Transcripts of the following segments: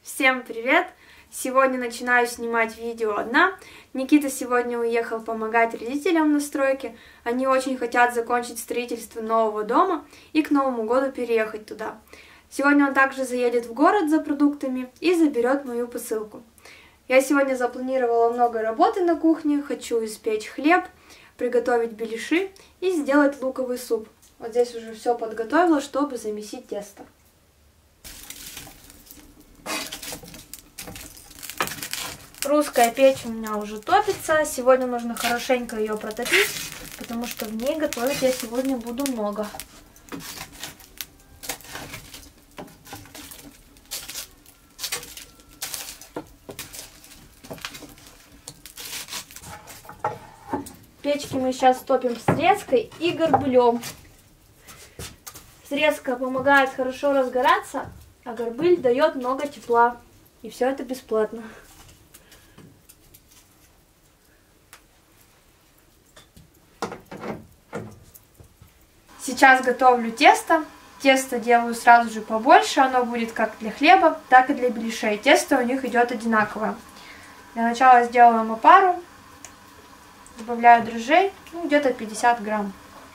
Всем привет! Сегодня начинаю снимать видео одна. Никита сегодня уехал помогать родителям на стройке. Они очень хотят закончить строительство нового дома и к Новому году переехать туда. Сегодня он также заедет в город за продуктами и заберет мою посылку. Я сегодня запланировала много работы на кухне. Хочу испечь хлеб, приготовить беляши и сделать луковый суп. Вот здесь уже все подготовила, чтобы замесить тесто. Русская печь у меня уже топится. Сегодня нужно хорошенько ее протопить, потому что в ней готовить я сегодня буду много. Печки мы сейчас топим с резкой и горбылем. Срезка помогает хорошо разгораться, а горбыль дает много тепла. И все это бесплатно. Сейчас готовлю тесто. Тесто делаю сразу же побольше. Оно будет как для хлеба, так и для беляшей. Тесто у них идет одинаковое. Для начала сделаем опару. Добавляю дрожжей, где-то 50 грамм.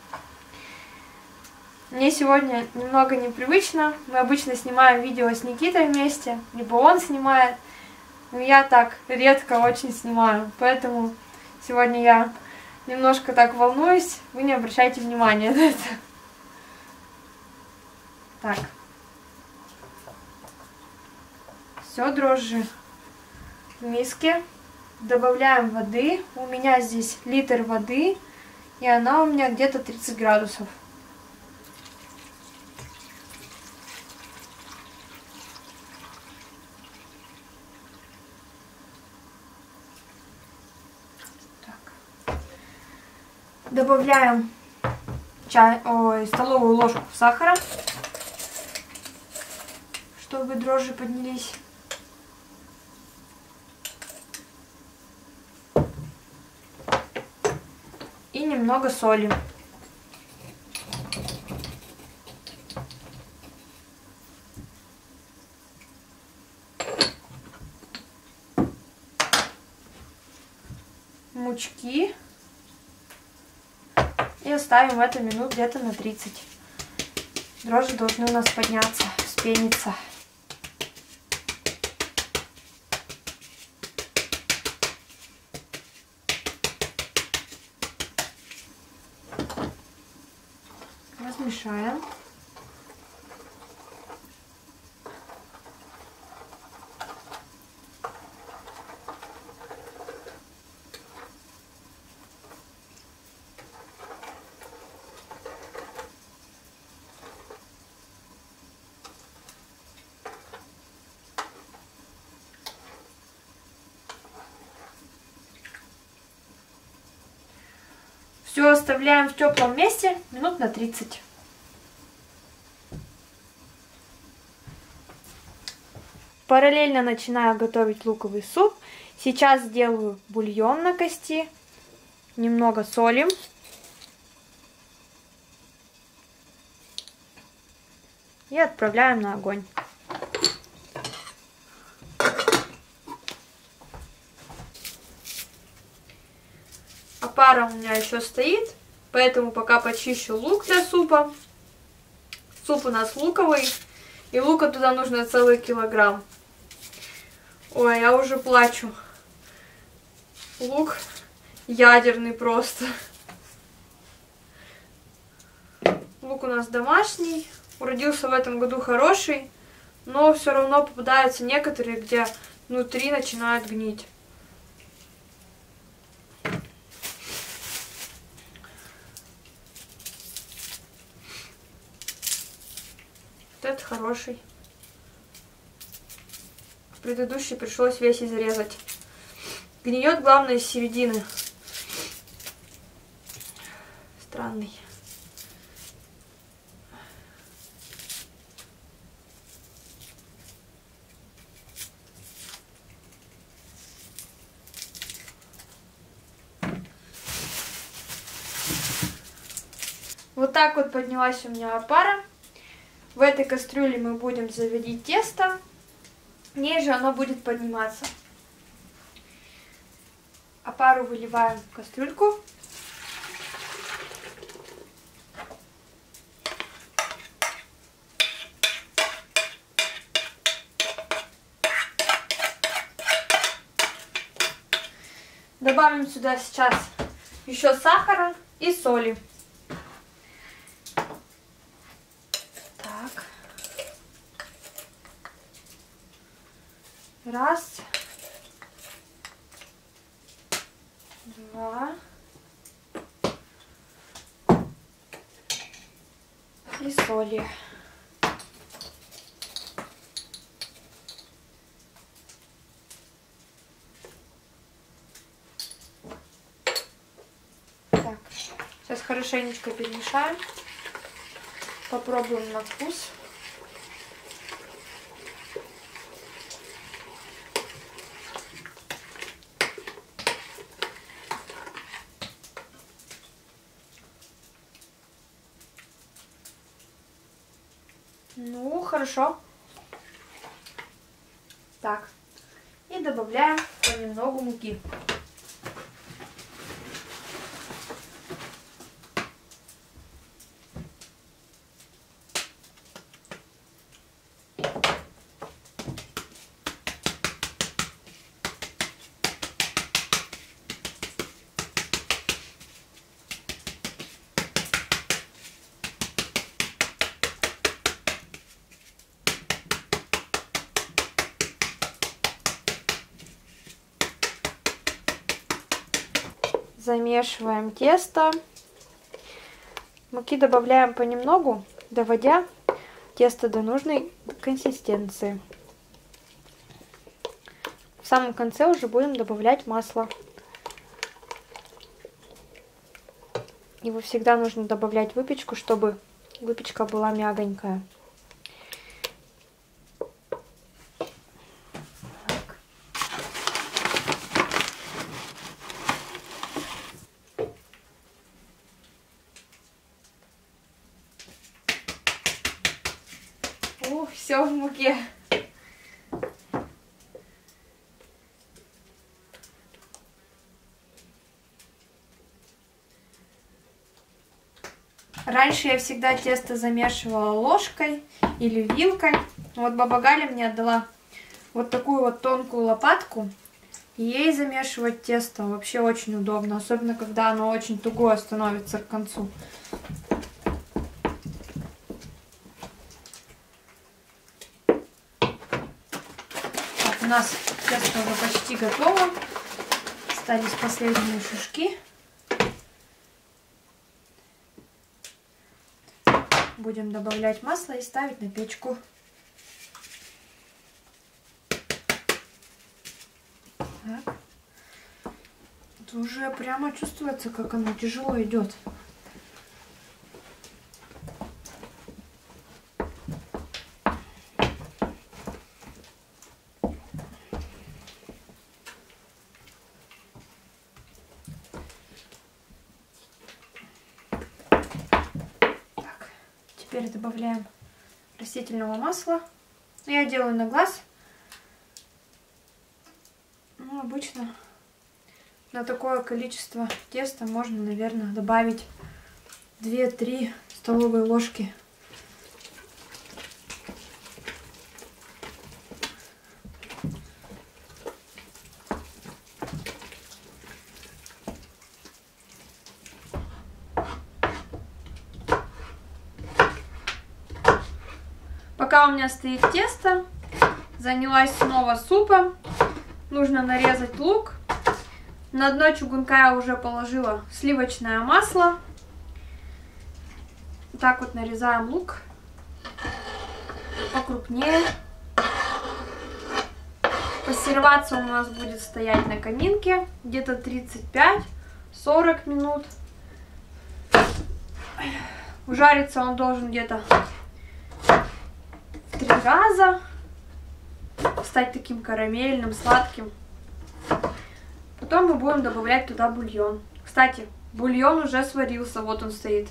Мне сегодня немного непривычно. Мы обычно снимаем видео с Никитой вместе, либо он снимает. Но я так редко очень снимаю. Поэтому сегодня я немножко так волнуюсь. Вы не обращайте внимания на это. Так. Все, дрожжи в миске. Добавляем воды. У меня здесь литр воды. И она у меня где-то 30 градусов. Так. Добавляем столовую ложку сахара, чтобы дрожжи поднялись. И немного соли. Мучки. И оставим это минут где-то на 30. Дрожжи должны у нас подняться, вспениться. Размешаем. Все оставляем в теплом месте минут на 30. Параллельно начинаю готовить луковый суп. Сейчас сделаю бульон на кости. Немного солим. И отправляем на огонь. Опара у меня еще стоит, поэтому пока почищу лук для супа. Суп у нас луковый, и лука туда нужно целый килограмм. Ой, я уже плачу. Лук ядерный просто. Лук у нас домашний, уродился в этом году хороший, но все равно попадаются некоторые, где внутри начинают гнить. Вот этот хороший. Предыдущий пришлось весь изрезать. Гниет, главное, из середины. Странный. Вот так вот поднялась у меня опара. В этой кастрюле мы будем заводить тесто. ней же оно будет подниматься. А пару выливаем в кастрюльку. Добавим сюда сейчас еще сахара и соли. Так. Раз. Два. И соли. Так, сейчас хорошенечко перемешаем. Попробуем на вкус. Ну, хорошо. Так. И добавляем понемногу муки. Замешиваем тесто. Муки добавляем понемногу, доводя тесто до нужной консистенции. В самом конце уже будем добавлять масло. Его всегда нужно добавлять в выпечку, чтобы выпечка была мягонькая. Все в муке. Раньше я всегда тесто замешивала ложкой или вилкой. Вот баба Галя мне отдала вот такую вот тонкую лопатку. И ей замешивать тесто вообще очень удобно. Особенно, когда оно очень тугое становится к концу. У нас тесто уже почти готово. Остались последние шишки. Будем добавлять масло и ставить на печку. Так. Это уже прямо чувствуется, как оно тяжело идет. Теперь добавляем растительного масла. Я делаю на глаз. Ну, обычно на такое количество теста можно, наверное, добавить 2-3 столовые ложки. Пока у меня стоит тесто, занялась снова супом. Нужно нарезать лук. На дно чугунка я уже положила сливочное масло. Так вот нарезаем лук покрупнее. Пассероваться у нас будет стоять на каминке где-то 35-40 минут. Ужариться он должен где-то 3 раза. Стать таким карамельным, сладким. Потом мы будем добавлять туда бульон. Кстати, бульон уже сварился, вот он стоит.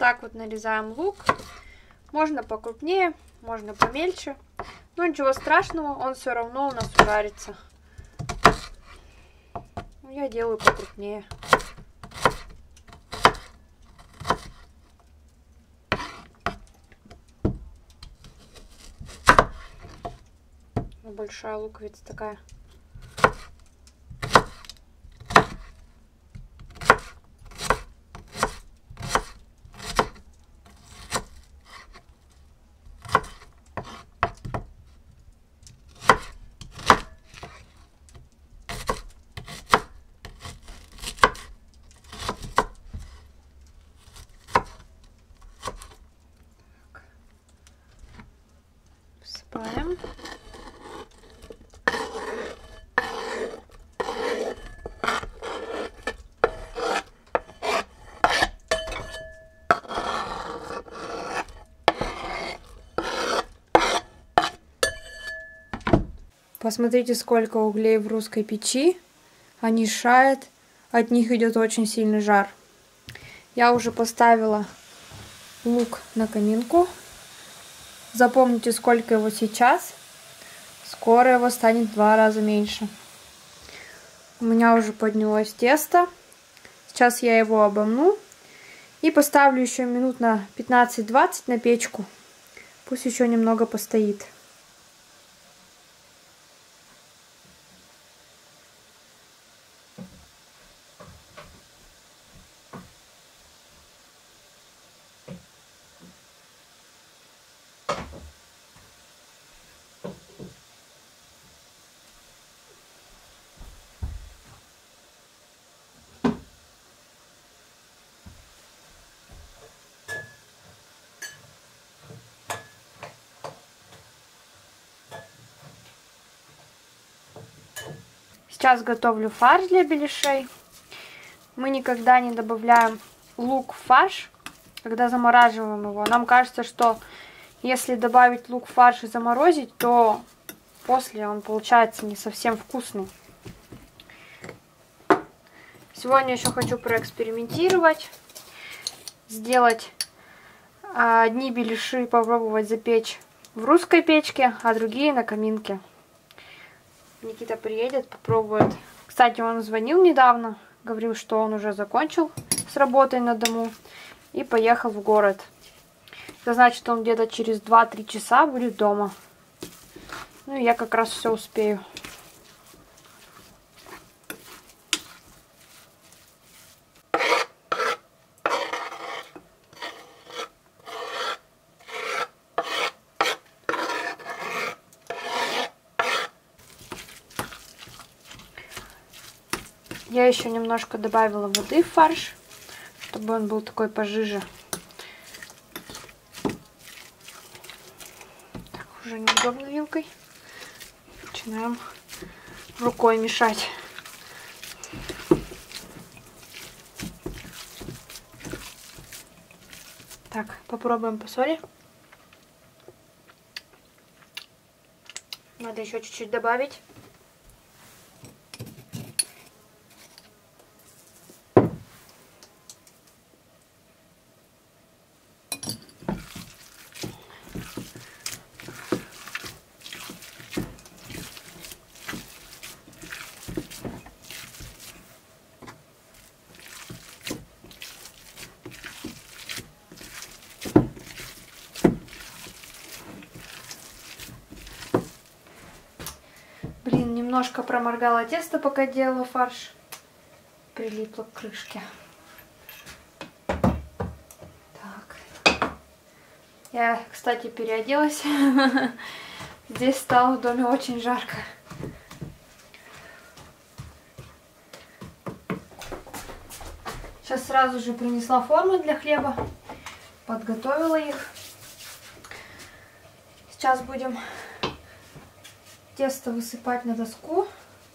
так вот нарезаем лук. Можно покрупнее, можно помельче. Но ничего страшного, он все равно у нас ужарится. Я делаю покрупнее. Большая луковица такая. Всыпаем. Посмотрите, сколько углей в русской печи. Они шают, от них идет очень сильный жар. Я уже поставила лук на каминку. Запомните, сколько его сейчас. Скоро его станет в 2 раза меньше. У меня уже поднялось тесто. Сейчас я его обомну. И поставлю еще минут на 15-20 на печку. Пусть еще немного постоит. Сейчас готовлю фарш для беляшей. Мы никогда не добавляем лук в фарш, когда замораживаем его. Нам кажется, что если добавить лук в фарш и заморозить, то после он получается не совсем вкусный. Сегодня еще хочу проэкспериментировать, сделать одни беляши, попробовать запечь в русской печке, а другие на каминке. Никита приедет, попробует. Кстати, он звонил недавно, говорил, что он уже закончил с работой на дому и поехал в город. Это значит, он где-то через 2-3 часа будет дома. Ну и я как раз все успею. Я еще немножко добавила воды в фарш, чтобы он был такой пожиже. Так, уже неудобно вилкой. Начинаем рукой мешать. Так, попробуем по соли. Надо еще чуть-чуть добавить. Блин, немножко проморгала тесто, пока делала фарш. Прилипло к крышке. Так. Я, кстати, переоделась. Здесь стало в доме очень жарко. Сейчас сразу же принесла формы для хлеба. Подготовила их. Сейчас будем тесто высыпать на доску,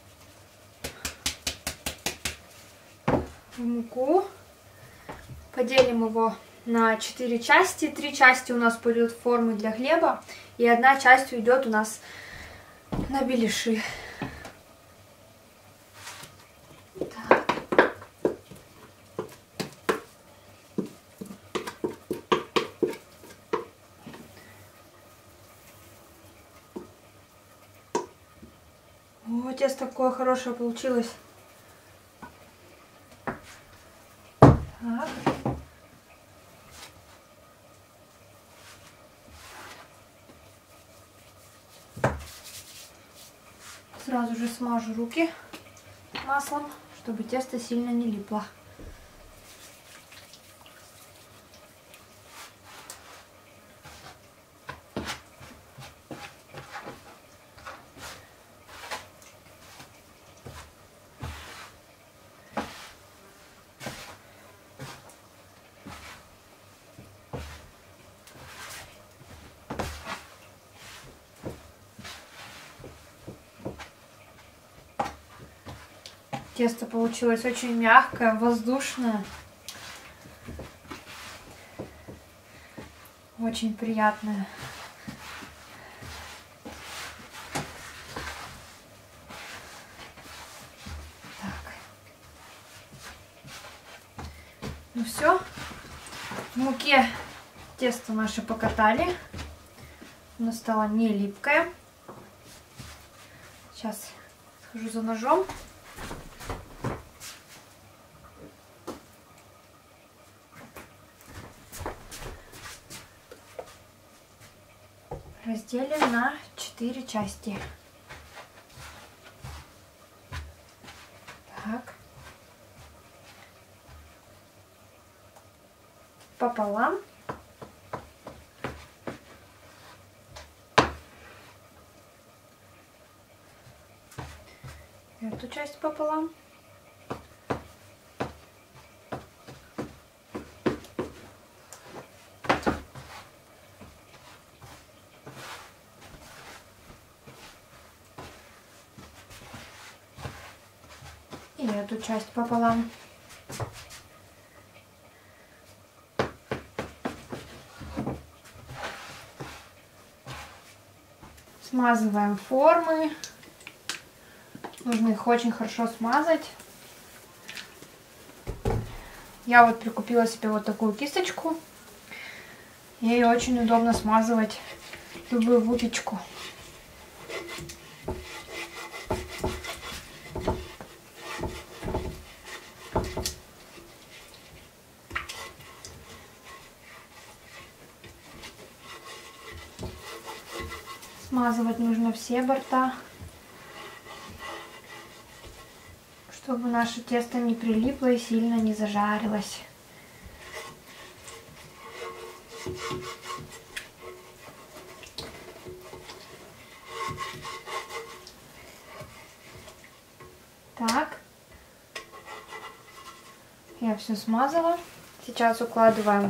в муку. Поделим его на 4 части. 3 части у нас пойдет формы для хлеба, и 1 часть уйдет у нас на беляши. Так. чтобы тесто такое хорошее получилось. Так. Сразу же смажу руки маслом, чтобы тесто сильно не липло. Тесто получилось очень мягкое, воздушное. Очень приятное. Так. Ну все. В муке тесто наше покатали. Оно стало не липкое. Сейчас схожу за ножом. Разделим на 4 части. Так. Пополам. Эту часть пополам. И эту часть пополам. Смазываем формы. Нужно их очень хорошо смазать. Я вот прикупила себе вот такую кисточку. Ей очень удобно смазывать любую выпечку. Смазывать нужно все борта, чтобы наше тесто не прилипло и сильно не зажарилось. Так, я все смазала. Сейчас укладываем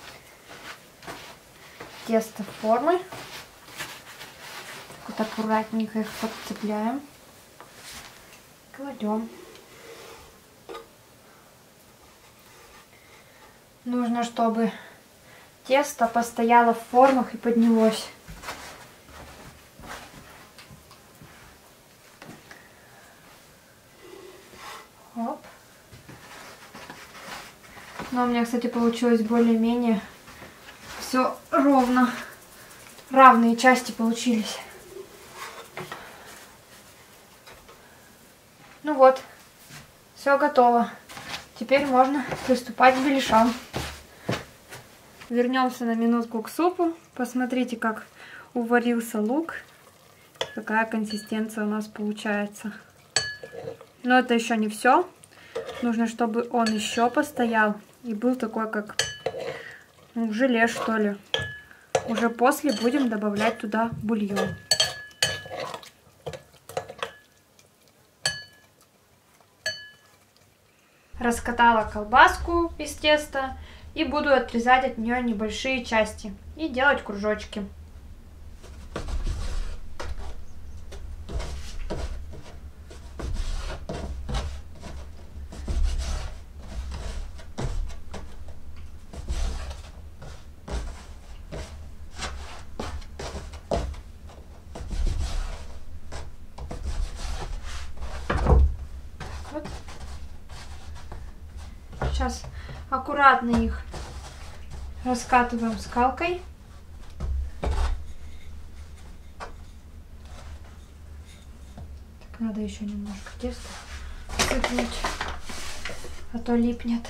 тесто в формы. Вот аккуратненько их подцепляем. Кладем. Нужно, чтобы тесто постояло в формах и поднялось. Оп. Но у меня, кстати, получилось более-менее все ровно. Равные части получились. Ну вот, все готово. Теперь можно приступать к беляшам. Вернемся на минутку к супу. Посмотрите, как уварился лук. Какая консистенция у нас получается. Но это еще не все. Нужно, чтобы он еще постоял и был такой, как желе, что ли. Уже после будем добавлять туда бульон. Раскатала колбаску из теста и буду отрезать от нее небольшие части и делать кружочки. Вот. Сейчас аккуратно их раскатываем скалкой. Так, надо Надо еще немножко теста сыпнуть, а то липнет.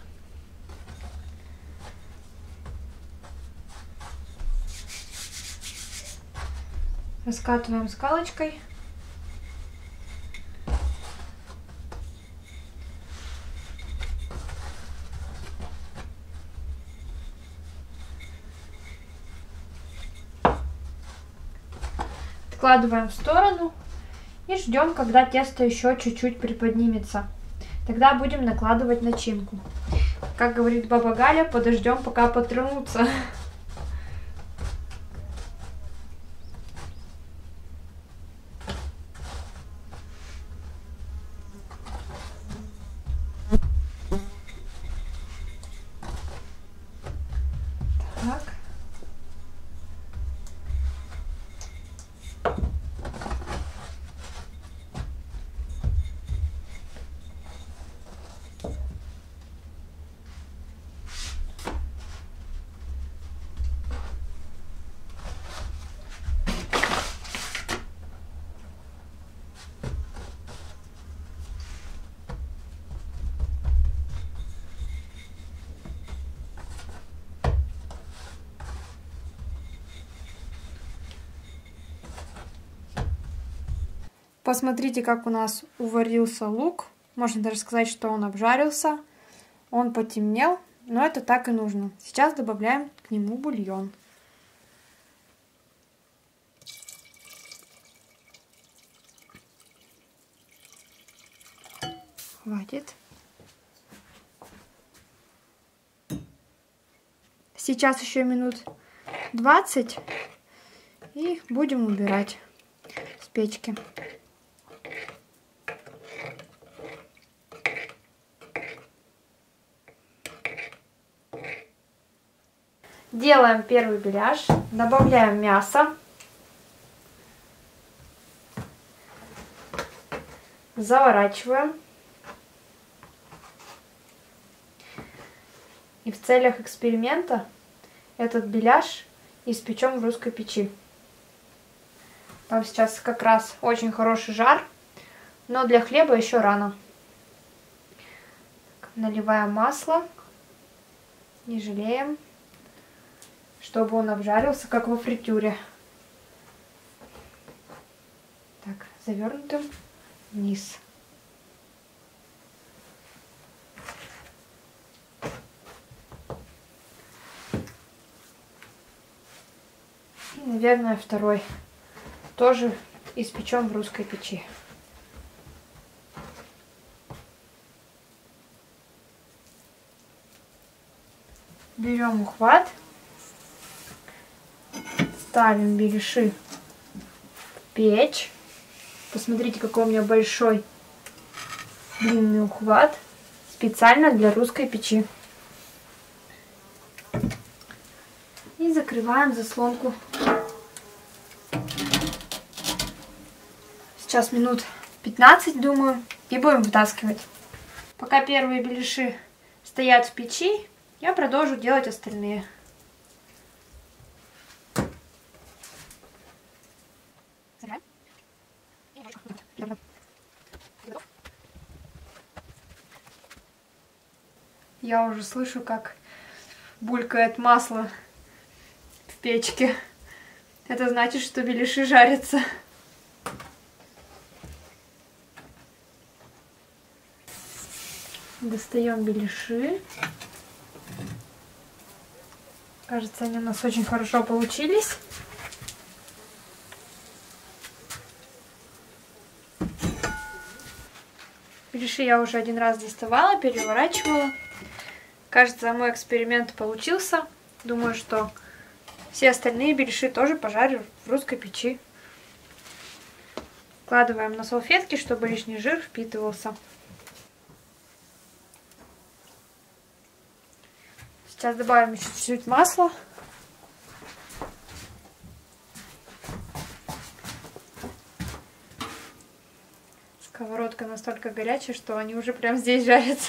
Раскатываем скалочкой. Откладываем в сторону и ждем, когда тесто еще чуть-чуть приподнимется. Тогда будем накладывать начинку. Как говорит баба Галя, подождем, пока потрянутся. Так. Посмотрите, как у нас уварился лук. Можно даже сказать, что он обжарился. Он потемнел, но это так и нужно. Сейчас добавляем к нему бульон. Хватит. Сейчас еще минут 20 и будем убирать с печки. Делаем первый беляш, добавляем мясо, заворачиваем. И в целях эксперимента этот беляш испечем в русской печи. Там сейчас как раз очень хороший жар, но для хлеба еще рано. Наливаем масло, не жалеем, чтобы он обжарился, как во фритюре. Так, завернутым вниз. И, наверное, второй тоже испечем в русской печи. Берем ухват. Ставим беляши в печь. Посмотрите, какой у меня большой длинный ухват. Специально для русской печи. И закрываем заслонку. Сейчас минут 15, думаю, и будем вытаскивать. Пока первые беляши стоят в печи, я продолжу делать остальные. Я уже слышу, как булькает масло в печке. Это значит, что беляши жарятся. Достаем беляши. Кажется, они у нас очень хорошо получились. Беляши я уже один раз доставала, переворачивала. Кажется, мой эксперимент получился. Думаю, что все остальные беляши тоже пожарю в русской печи. Вкладываем на салфетки, чтобы лишний жир впитывался. Сейчас добавим еще чуть-чуть масла. Сковородка настолько горячая, что они уже прям здесь жарятся.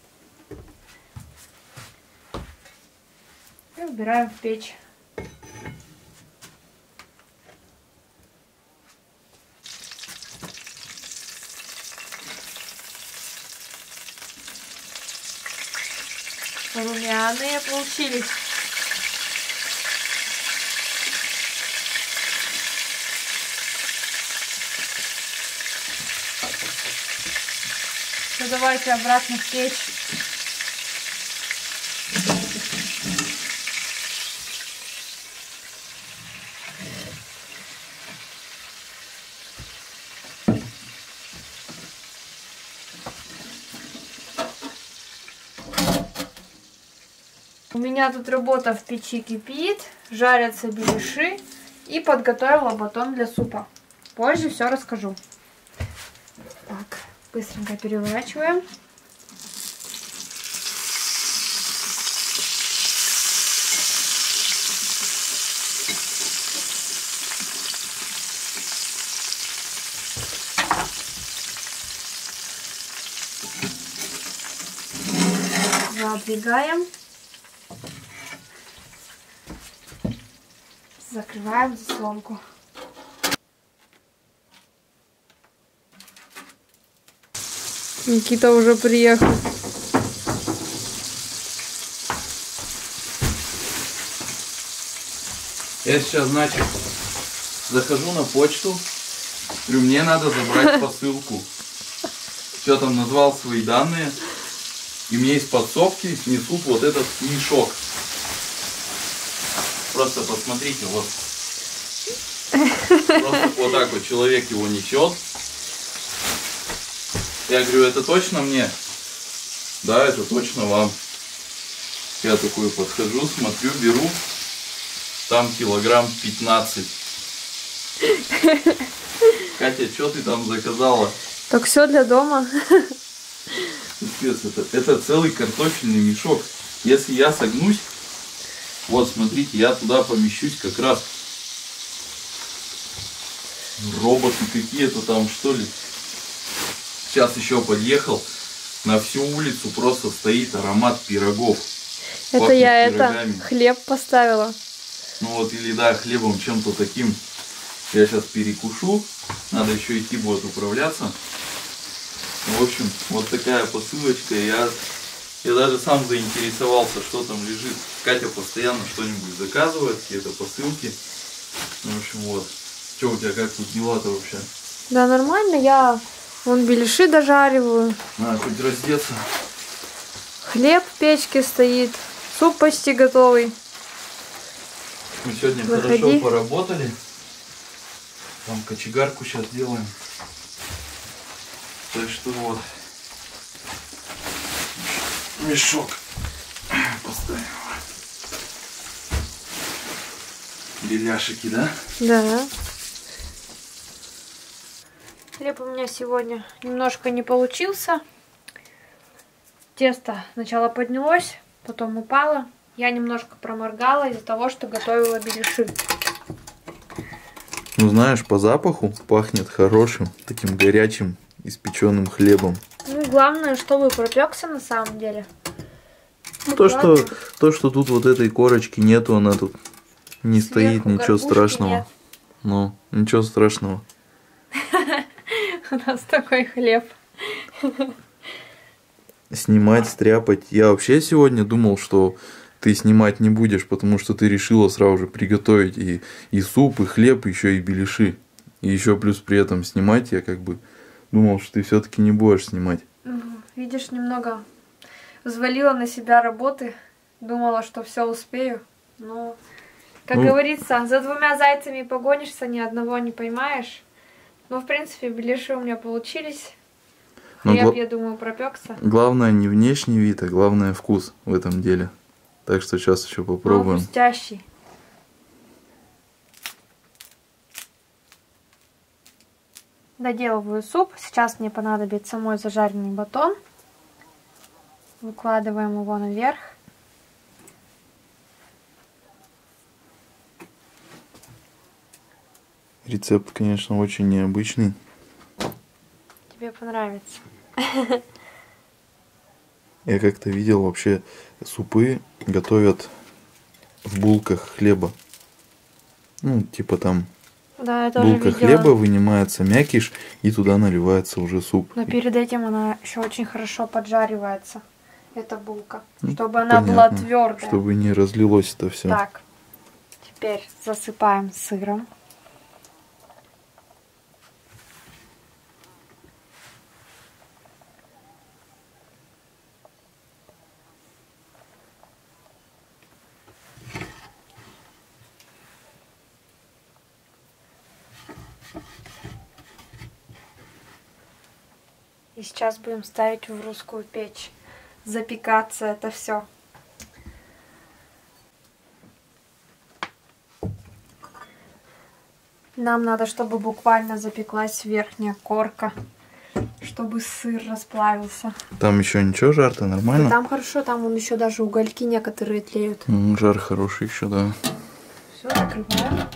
И убираем в печь. Румяные получились. Ну, давайте обратно в печь. У меня тут работа в печи кипит, жарятся беляши и подготовила батон для супа. Позже все расскажу. Так, быстренько переворачиваем. Задвигаем. Закрываем заслонку. Никита уже приехал. Я сейчас, значит, захожу на почту, говорю, мне надо забрать посылку. Все там назвал свои данные, и мне из подсобки несут вот этот мешок. Просто посмотрите, вот. Просто вот так вот человек его несет. Я говорю, это точно мне? Да, это точно вам. Я такой подхожу, смотрю, беру. Там килограмм 15. Катя, что ты там заказала? Так все для дома. Это целый картофельный мешок. Если я согнусь, вот смотрите, я туда помещусь как раз. Роботы какие-то там, что ли. Сейчас еще подъехал. На всю улицу просто стоит аромат пирогов. Это пахнет я пирогами. хлеб поставила. Ну вот, или да, хлебом чем-то таким. Я сейчас перекушу. Надо еще идти будет управляться. В общем, вот такая посылочка. Я даже сам заинтересовался, что там лежит. Катя постоянно что-нибудь заказывает, какие-то посылки. В общем, вот. Что у тебя, как тут дела-то вообще? Да, нормально. Я вон беляши дожариваю. Надо хоть раздеться. Хлеб в печке стоит. Суп почти готовый. Мы сегодня Выходи. Хорошо поработали. Там кочегарку сейчас делаем. Так что вот. Мешок поставим. Беляшики, да? Да. Хлеб у меня сегодня немножко не получился. Тесто сначала поднялось, потом упало. Я немножко проморгала из-за того, что готовила беляши. Ну знаешь, по запаху пахнет хорошим, таким горячим, испеченным хлебом. Ну, главное, чтобы пропекся на самом деле. Ну, то, что тут вот этой корочки нету, она тут не стоит, Сверху ничего горбушки страшного. нет. Ну, ничего страшного. У нас такой хлеб. Снимать, стряпать. Я вообще сегодня думал, что ты снимать не будешь, потому что ты решила сразу же приготовить и суп, и хлеб, еще и беляши. И еще плюс при этом снимать я как бы думал, что ты все-таки не будешь снимать. Видишь, немного взвалила на себя работы. Думала, что все успею. Но, как говорится, за двумя зайцами погонишься, ни одного не поймаешь. Но, в принципе, беляши у меня получились. Хлеб, я думаю, пропекся. Главное не внешний вид, а главное вкус в этом деле. Так что сейчас еще попробуем. Хрустящий. Доделываю суп. Сейчас мне понадобится мой зажаренный батон. Выкладываем его наверх. Рецепт, конечно, очень необычный. Тебе понравится. Я как-то видел, вообще супы готовят в булках хлеба. Ну, типа там Да, я тоже булка видела. хлеба, вынимается мякиш, и туда наливается уже суп. Но перед этим она еще очень хорошо поджаривается. эта булка, чтобы она была твердая. Чтобы не разлилось это все. Так, теперь засыпаем сыром. И сейчас будем ставить в русскую печь. Запекаться это все. Нам надо, чтобы буквально запеклась верхняя корка, чтобы сыр расплавился. Там еще ничего, жар-то нормально? Там хорошо, там он еще даже угольки некоторые тлеют. Жар хороший еще, да. Все, закрываем.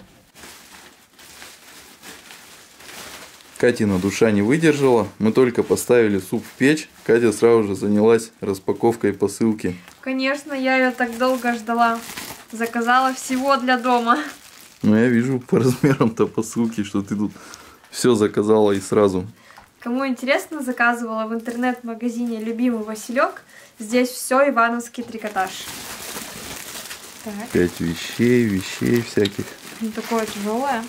Катина душа не выдержала. Мы только поставили суп в печь. Катя сразу же занялась распаковкой посылки. Конечно, я ее так долго ждала. Заказала всего для дома. Ну, я вижу по размерам-то посылки, что ты тут все заказала и сразу. Кому интересно, заказывала в интернет-магазине «Любимый Василек». Здесь все ивановский трикотаж. Так. 5 вещей всяких. Не такое тяжелое.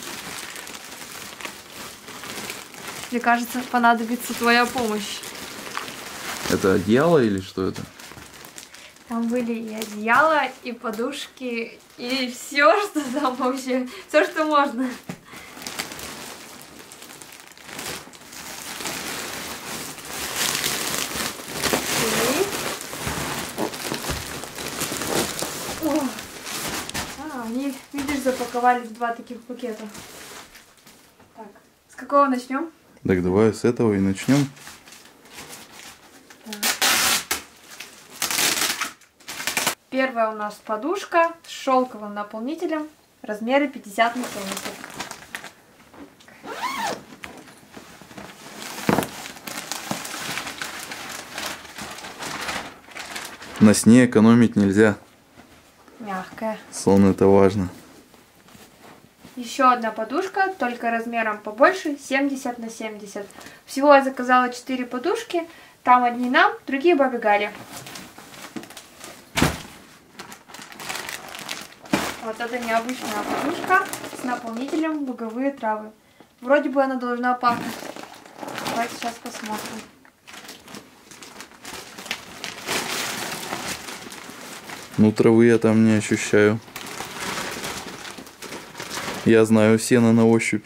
Мне кажется, понадобится твоя помощь. Это одеяло или что это? Там были и одеяла, и подушки, и все, что там вообще, все, что можно. Они, видишь, запаковали в 2 таких пакета. Так, с какого начнем? Так, давай с этого и начнем. Первая у нас подушка с шелковым наполнителем, размеры 50 на 70. На сне экономить нельзя. Мягкая. Сон это важно. Еще одна подушка, только размером побольше, 70 на 70. Всего я заказала 4 подушки, там одни нам, другие бабе Гале. Вот это необычная подушка с наполнителем луговые травы. Вроде бы она должна пахнуть. Давайте сейчас посмотрим. Ну, травы я там не ощущаю. Я знаю сено на ощупь.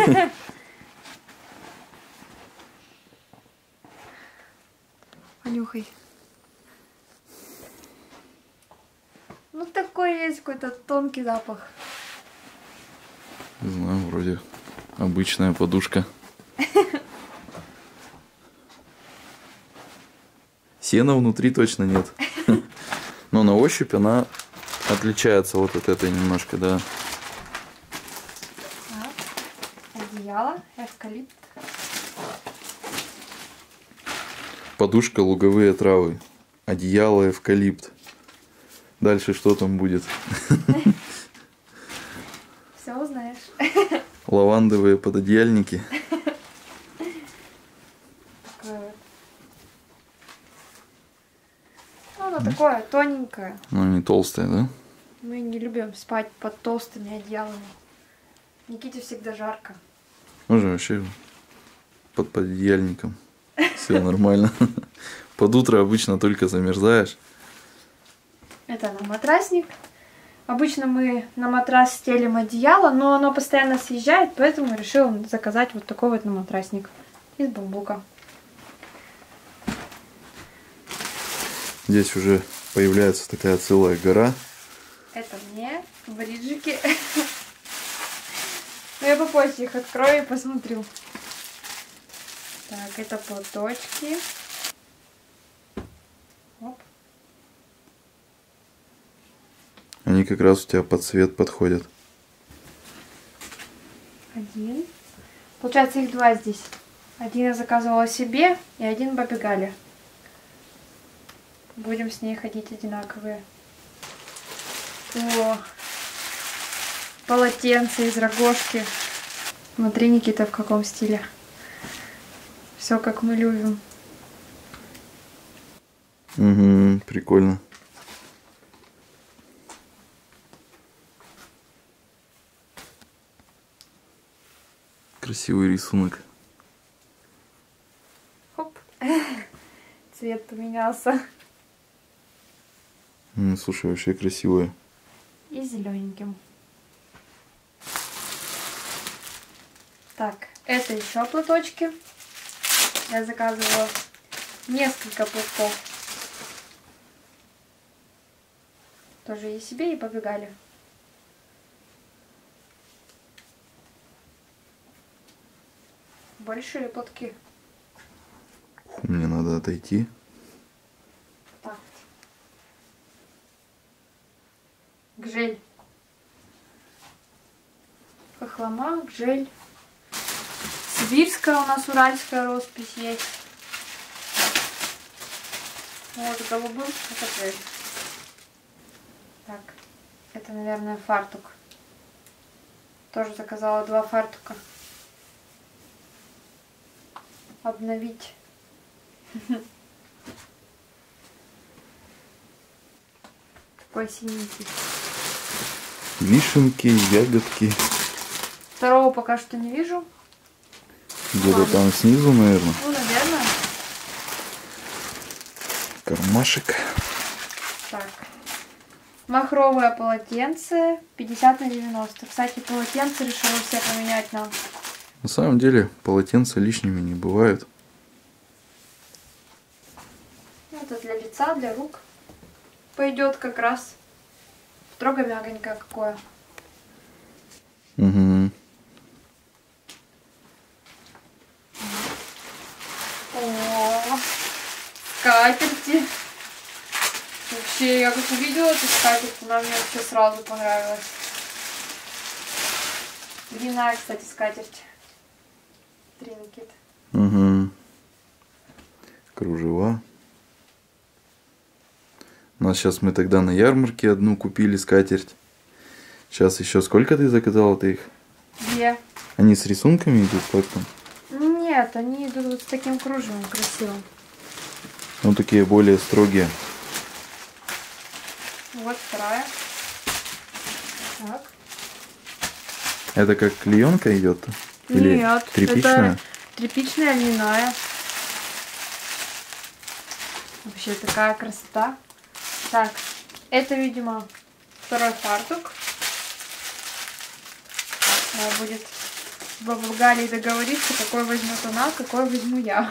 Понюхай. Ну, такой есть какой-то тонкий запах. Не знаю, вроде обычная подушка. Сена внутри точно нет. Но на ощупь она отличается вот от этой немножко, да. Так. Одеяло, эвкалипт. Подушка, луговые травы. Одеяло, эвкалипт. Дальше что там будет? Все узнаешь. Лавандовые пододеяльники. Оно такое тоненькое. Ну, не толстая, да? Мы не любим спать под толстыми одеялами. Никите всегда жарко. Можно вообще под пододеяльником. Все нормально. Под утро обычно только замерзаешь. Это на матрасник. Обычно мы на матрас стелим одеяло, но оно постоянно съезжает, поэтому решила заказать вот такой вот матрасник из бамбука. Здесь уже появляется такая целая гора. Это мне бриджики. Но я попозже их открою и посмотрю. Так, это платочки. Оп. Они как раз у тебя под цвет подходят. Один. Получается, их 2 здесь. Один я заказывала себе и один бабе Гале. Будем с ней ходить одинаковые. О, полотенце из рогожки. Смотри, Никита, в каком стиле. Все как мы любим. Угу, прикольно. Красивый рисунок. Хоп. Цвет поменялся. Слушай, вообще красивое. И зелененьким. Так, это еще платочки. Я заказывала несколько платков. Тоже и себе, и побегали. Большие платки. Мне надо отойти. Так. Гжель. Хохлома, гжель. Сибирская у нас уральская роспись есть. Вот голубым, это гжель. Так, это, наверное, фартук. Тоже заказала 2 фартука. Обновить. Такой синенький. Вишенки, ягодки. Второго пока что не вижу. Где-то там снизу, наверное. Ну, наверное. Кармашек. Так. Махровое полотенце 50 на 90. Кстати, полотенце решила все поменять нам. На самом деле полотенца лишними не бывают. Это для лица, для рук. Пойдет как раз. Строго мягонькое какое. Угу. О, скатерти. Вообще, я как увидела эту скатерть, она мне вообще сразу понравилась. Длинная, кстати, скатерть. Тринкет. Угу. Кружева. У нас сейчас мы тогда на ярмарке одну купили скатерть. Сейчас еще сколько ты заказала-то их? 2. Они с рисунками идут, как там? Нет, они идут вот с таким кружевом красивым. Ну, такие более строгие. Вот вторая. Так. Это как клеенка идет? Или Нет, тряпичная? это тряпичная льняная. Вообще такая красота. Так, это, видимо, второй фартук. Надо будет с бабой Галей договориться, какой возьмет она, какой возьму я.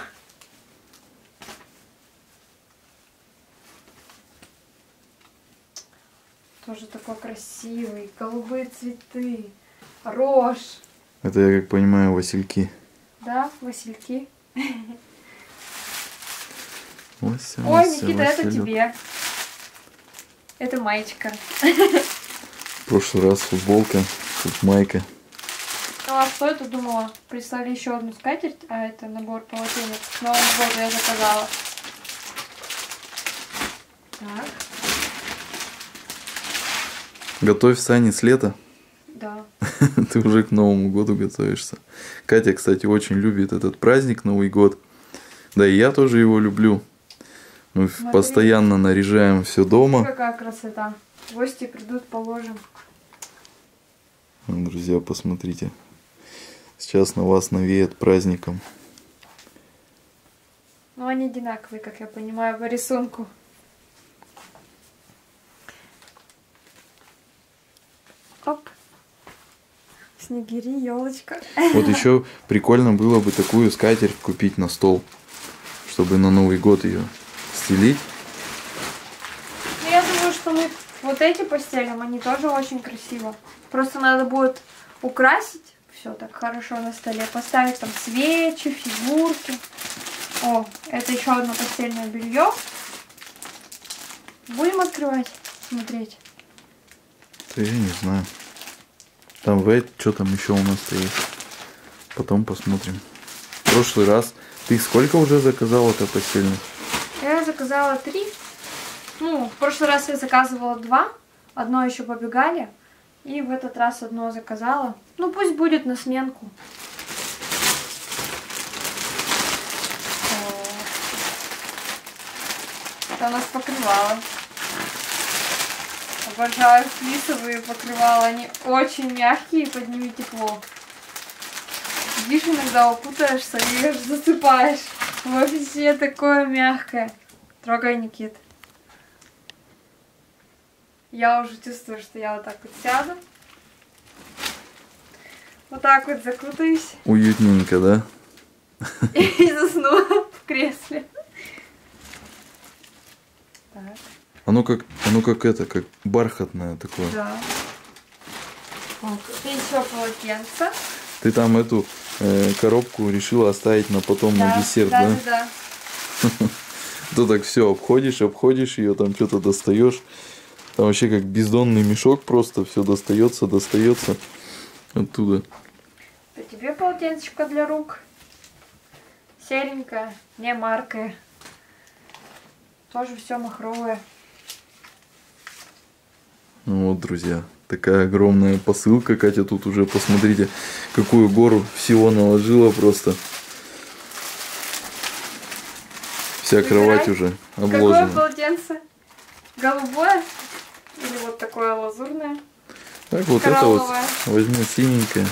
Тоже такой красивый, голубые цветы, рожь. Это, я как понимаю, васильки. Да, васильки. Вася, Ой, Вася, Никита, это Василек. тебе. Это маечка. В прошлый раз футболка, тут майка. Ну а что это думала? Прислали еще одну скатерть, а это набор полотенец. К Новому году я заказала. Так. Готовь сани с лета. Да. Ты уже к Новому году готовишься. Катя, кстати, очень любит этот праздник, Новый год. Да и я тоже его люблю. Мы Смотри. постоянно наряжаем все дома. Какая красота. Гости придут, положим. Друзья, посмотрите. Сейчас на вас навеет праздником. Ну, они одинаковые, как я понимаю, по рисунку. Оп. Снегири, елочка. Вот еще прикольно было бы такую скатерть купить на стол, чтобы на Новый год ее стелить. Ну, я думаю, что мы вот эти постелим, они тоже очень красиво. Просто надо будет украсить все так хорошо на столе, поставить там свечи, фигурки. О, это еще одно постельное белье. Будем открывать, смотреть. Да я не знаю. Там что там еще у нас-то есть. Потом посмотрим. В прошлый раз ты сколько уже заказала-то постельных? Я заказала 3. Ну, в прошлый раз я заказывала 2. Одно еще побегали. И в этот раз одно заказала. Ну, пусть будет на сменку. Это у нас покрывало. Обожаю флисовые покрывала. Они очень мягкие, под ними тепло. Видишь, иногда упутаешься и аж засыпаешь. Вообще такое мягкое. Трогай, Никит. Я уже чувствую, что я вот так вот сяду. Вот так вот закутаюсь. Уютненько, да? И засну в кресле. Так. Оно как это, как бархатное такое. Да. Вот. И еще полотенце. Ты там эту коробку решила оставить на потом на десерт, да? Да. То так все обходишь ее, там что-то достаешь. Там вообще как бездонный мешок, просто все достается оттуда. А тебе полотенцечко для рук. Серенькое, не маркое. Тоже все махровое. Ну вот, друзья, такая огромная посылка. Катя тут уже, посмотрите, какую гору всего наложила просто. Вся кровать уже обложена. Какое полотенце? Голубое? Или вот такое лазурное? Так, вот это вот возьми синенькое.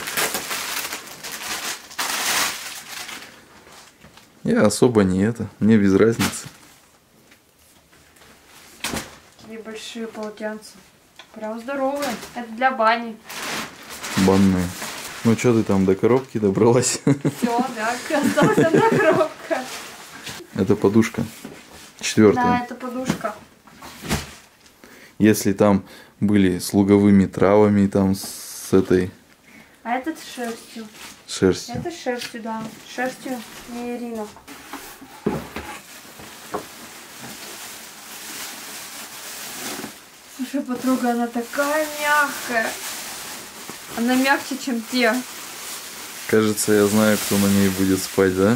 Я особо не это, мне без разницы. Такие большие полотенца. Прям здоровые. Это для бани. Банные. Ну что ты там до коробки добралась? Все, да, осталась одна коробка. Это подушка. 4-я. Да, это подушка. Если там были с луговыми травами, там с этой А этот с шерстью. шерстью. Это с шерстью, да. С шерстью мерино. Слушай, подруга, она такая мягкая. Она мягче, чем те. Кажется, я знаю, кто на ней будет спать, да?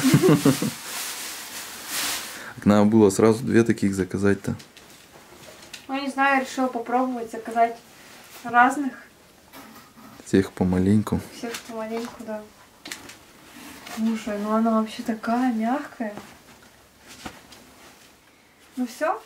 Надо было сразу 2 таких заказать-то. Ну, не знаю, я решила попробовать заказать разных. Всех помаленьку. Всех помаленьку, да. Слушай, ну она вообще такая мягкая. Ну все.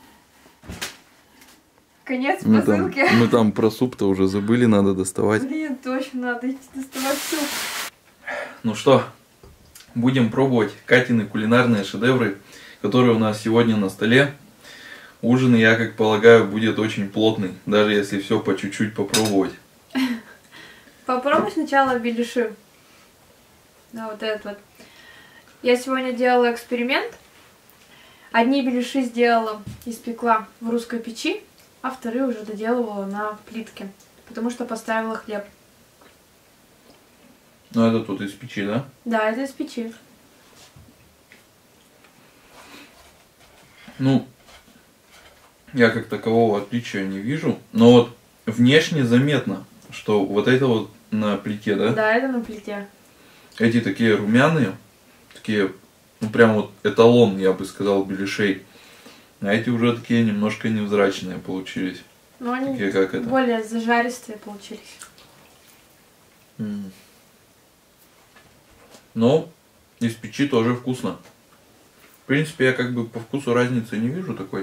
Конец посылки. Мы там про суп-то уже забыли, надо доставать. Блин, точно, надо идти доставать суп. Ну что, будем пробовать Катины кулинарные шедевры, которые у нас сегодня на столе. Ужин, я как полагаю, будет очень плотный, даже если все по чуть-чуть попробовать. Попробуй сначала беляши. Да, вот этот вот. Я сегодня делала эксперимент. Одни беляши сделала, испекла в русской печи, а вторые уже доделывала на плитке, потому что поставила хлеб. Ну это тут из печи, да? Да, это из печи. Ну, я как такового отличия не вижу, но вот внешне заметно, что вот это вот на плите, да? Да, это на плите. Эти такие румяные, такие, ну прям вот эталон, я бы сказал, беляшей. А эти уже такие немножко невзрачные получились. Но они такие, как это? более зажаристые получились. Но из печи тоже вкусно. В принципе, я как бы по вкусу разницы не вижу такой.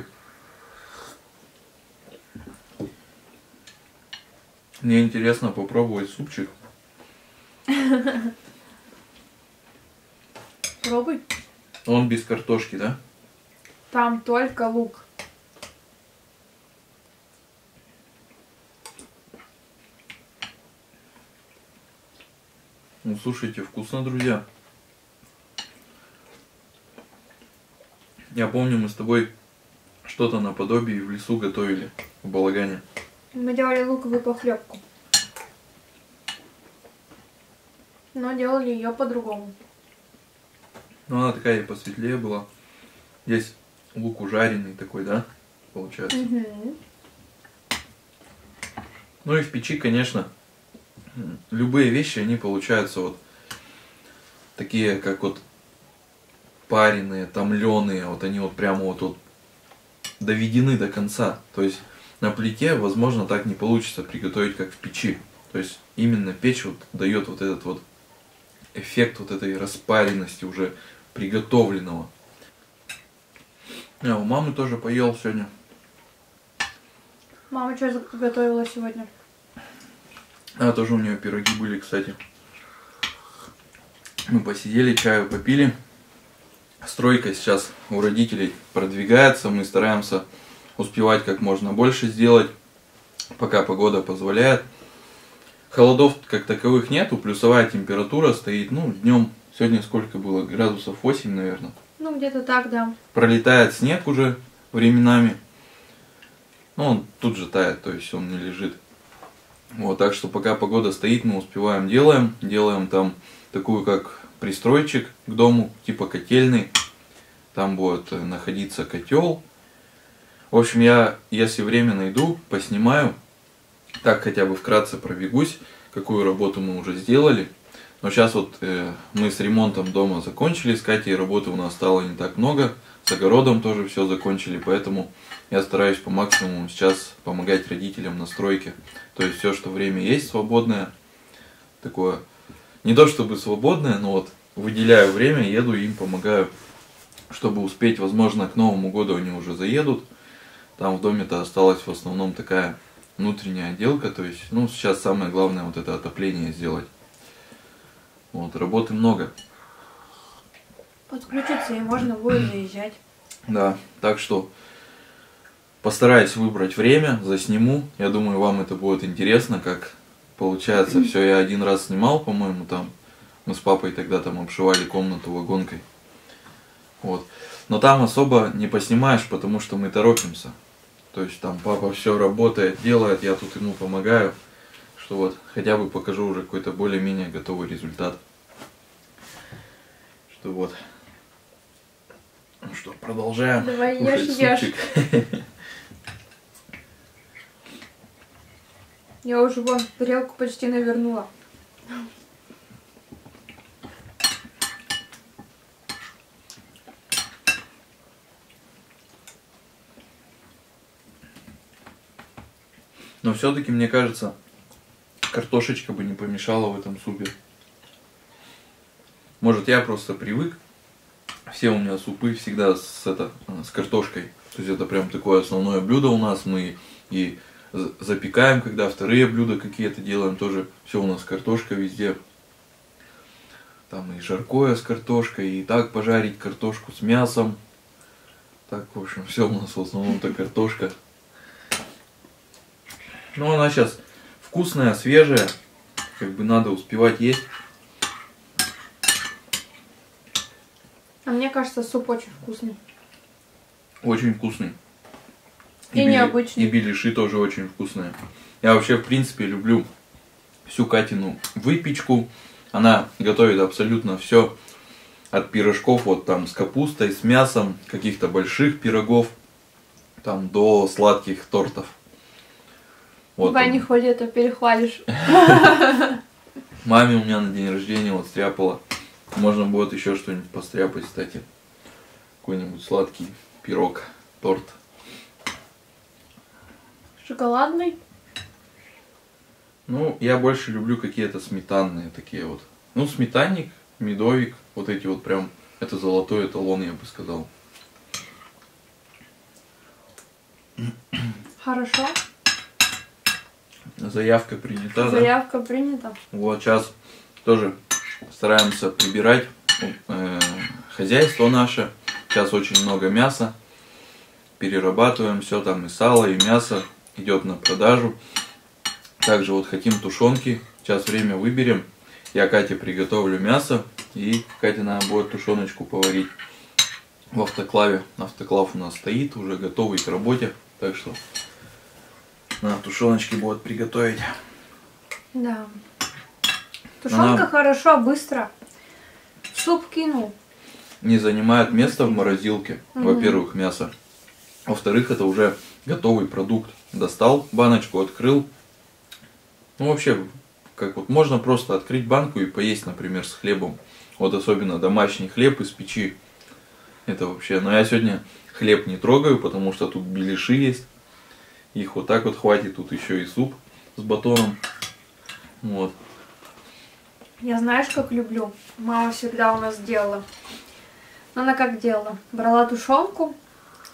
Мне интересно попробовать супчик. Пробуй. Он без картошки, да? Там только лук. Ну, слушайте, вкусно, друзья. Я помню, мы с тобой что-то наподобие в лесу готовили, в балагане. Мы делали луковую похлебку. Но делали ее по-другому. Ну, она такая и посветлее была. Здесь лук ужаренный такой, да, получается. Угу. Ну и в печи, конечно, любые вещи, они получаются вот такие, как вот пареные, томленые, вот они вот прямо вот доведены до конца. То есть на плите, возможно, так не получится приготовить, как в печи. То есть именно печь вот дает вот этот вот эффект вот этой распаренности уже приготовленного. Я у мамы тоже поел сегодня. Мама что готовила сегодня? А, тоже у нее пироги были, кстати. Мы посидели, чаю попили. Стройка сейчас у родителей продвигается. Мы стараемся успевать как можно больше сделать, пока погода позволяет. Холодов как таковых нету, плюсовая температура стоит. Ну, днем сегодня сколько было? Градусов 8, наверное. Ну, где-то так, да. Пролетает снег уже временами. Ну, он тут же тает, то есть он не лежит. Вот, так что пока погода стоит, мы успеваем делаем. Делаем там такую как пристройчик к дому, типа котельный. Там будет находиться котел. В общем, я, если время найду, поснимаю. Так хотя бы вкратце пробегусь, какую работу мы уже сделали. Но сейчас вот мы с ремонтом дома закончили с Катей, работы у нас стало не так много. С огородом тоже все закончили, поэтому я стараюсь по максимуму сейчас помогать родителям на стройке. То есть все, что время есть свободное, такое, не то чтобы свободное, но вот выделяю время, еду и им помогаю, чтобы успеть, возможно, к Новому году они уже заедут. Там в доме-то осталась в основном такая внутренняя отделка, то есть, ну, сейчас самое главное вот это отопление сделать. Вот, работы много. Подключиться и можно будет заезжать. Да, так что постараюсь выбрать время, засниму. Я думаю, вам это будет интересно, как получается все. Я один раз снимал, по-моему, там. Мы с папой тогда там обшивали комнату вагонкой. Вот. Но там особо не поснимаешь, потому что мы торопимся. То есть там папа все работает, делает, я тут ему помогаю. Что вот хотя бы покажу уже какой-то более-менее готовый результат. Что вот. Ну что, продолжаем. Давай кушать ешь. супчик. Я уже вон тарелку почти навернула. Но все-таки, мне кажется, картошечка бы не помешала в этом супе. Может, я просто привык. Все у меня супы всегда с картошкой. То есть это прям такое основное блюдо у нас. Мы и запекаем, когда вторые блюда какие-то делаем, тоже все у нас картошка везде. Там и жаркое с картошкой, и так пожарить картошку с мясом. Так, в общем, все у нас в основном-то картошка. Но она сейчас вкусная, свежая. Как бы надо успевать есть. А мне кажется, суп очень вкусный. Очень вкусный. И необычный. И беляши тоже очень вкусные. Я вообще, в принципе, люблю всю Катину выпечку. Она готовит абсолютно все. От пирожков вот там с капустой, с мясом, каких-то больших пирогов, там до сладких тортов. Вот Ваня ходит, а перехвалишь. Маме у меня на день рождения вот стряпала. Можно будет еще что-нибудь постряпать, кстати. Какой-нибудь сладкий пирог, торт. Шоколадный? Ну, я больше люблю какие-то сметанные такие вот. Ну, сметанник, медовик, вот эти вот прям, это золотой эталон, я бы сказал. Хорошо. Заявка принята, Заявка принята. Вот сейчас тоже стараемся прибирать хозяйство наше. Сейчас очень много мяса. Перерабатываем все там, и сало, и мясо идет на продажу. Также вот хотим тушенки. Сейчас время выберем. Я Кате приготовлю мясо, и Кате надо будет тушеночку поварить в автоклаве. Автоклав у нас стоит, уже готовый к работе. Так что на тушеночке будет приготовить. Да. Тушенка хорошо, быстро. В суп кинул. Не занимает места в морозилке, во-первых, мясо. Во-вторых, это уже готовый продукт. Достал баночку, открыл. Ну, вообще, как вот можно просто открыть банку и поесть, например, с хлебом. Вот особенно домашний хлеб из печи. Это вообще... Но я сегодня хлеб не трогаю, потому что тут беляши есть. Их вот так вот хватит. Тут еще и суп с батоном. Вот. Я знаешь, как люблю? Мама всегда у нас делала. Она как делала? Брала тушенку,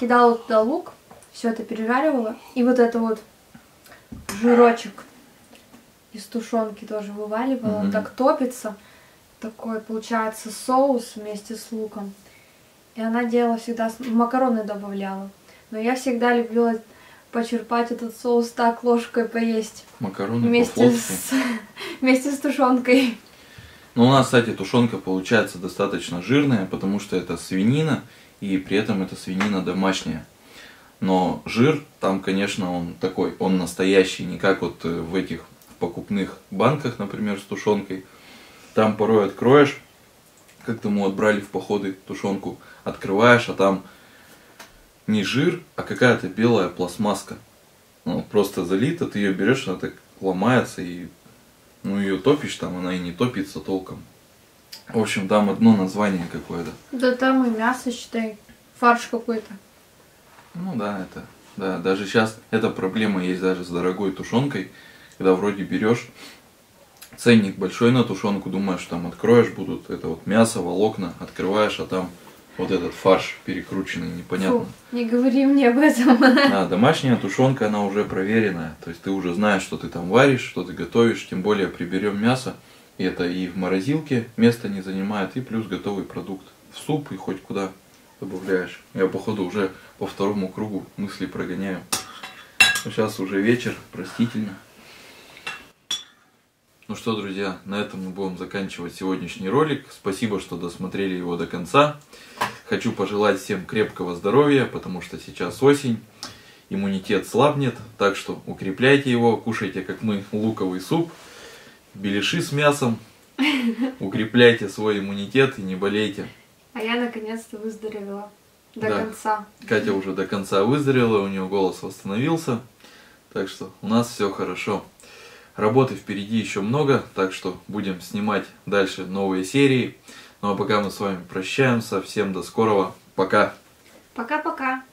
кидала туда лук, все это пережаривала. И вот это вот жирочек из тушенки тоже вываливала. Он так топится. Такой получается соус вместе с луком. И она делала всегда, макароны добавляла. Но я всегда любила почерпать этот соус так ложкой поесть. Макароны вместе с тушенкой. Но у нас, кстати, тушенка получается достаточно жирная, потому что это свинина, и при этом это свинина домашняя. Но жир там, конечно, он такой, он настоящий, не как вот в этих покупных банках, например, с тушенкой. Там порой откроешь, как-то мы вот брали в походы тушенку, открываешь, а там не жир, а какая-то белая пластмасска. Ну, просто залита, ты ее берешь, она так ломается, и ну, ее топишь, там она и не топится толком. В общем, там одно название какое-то. Да там и мясо, считай, фарш какой-то. Ну да, это, да, даже сейчас эта проблема есть даже с дорогой тушенкой, когда вроде берешь ценник большой на тушенку, думаешь, там откроешь, будут это вот мясо, волокна, открываешь, а там вот этот фарш перекрученный, непонятно. Фу, не говори мне об этом. Да, домашняя тушенка, она уже проверенная, то есть ты уже знаешь, что ты там варишь, что ты готовишь, тем более приберем мясо, и это и в морозилке место не занимает, и плюс готовый продукт в суп и хоть куда добавляешь. Я, походу, уже по второму кругу мысли прогоняю. Но сейчас уже вечер, простительно. Ну что, друзья, на этом мы будем заканчивать сегодняшний ролик. Спасибо, что досмотрели его до конца. Хочу пожелать всем крепкого здоровья, потому что сейчас осень, иммунитет слабнет, так что укрепляйте его, кушайте, как мы, луковый суп, беляши с мясом, укрепляйте свой иммунитет и не болейте. А я наконец-то выздоровела до Да. конца. Катя уже до конца выздоровела, у нее голос восстановился, так что у нас все хорошо. Работы впереди еще много, так что будем снимать дальше новые серии. Ну а пока мы с вами прощаемся. Всем до скорого. Пока. Пока-пока.